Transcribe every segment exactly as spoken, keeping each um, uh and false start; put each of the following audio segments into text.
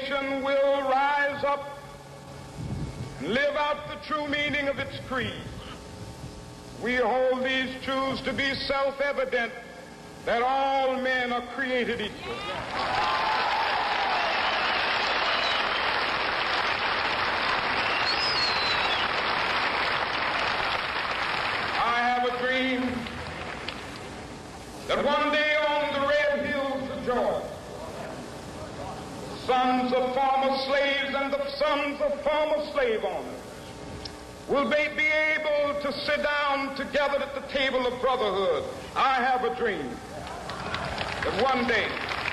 nation will rise up and live out the true meaning of its creed. We hold these truths to be self-evident, that all men are created equal. I have a dream that one day on the red hills of Georgia, sons of former slaves and the sons of former slave owners will they be able to sit down together at the table of brotherhood. I have a dream that one day,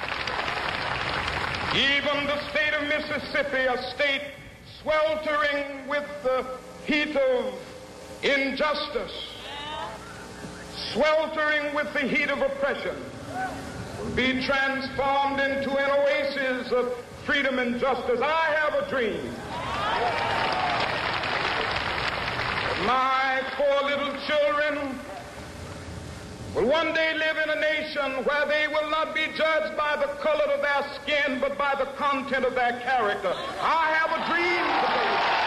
even the state of Mississippi, a state sweltering with the heat of injustice, sweltering with the heat of oppression, will be transformed into an oasis of freedom and justice. I have a dream that my four little children will one day live in a nation where they will not be judged by the color of their skin, but by the content of their character. I have a dream today.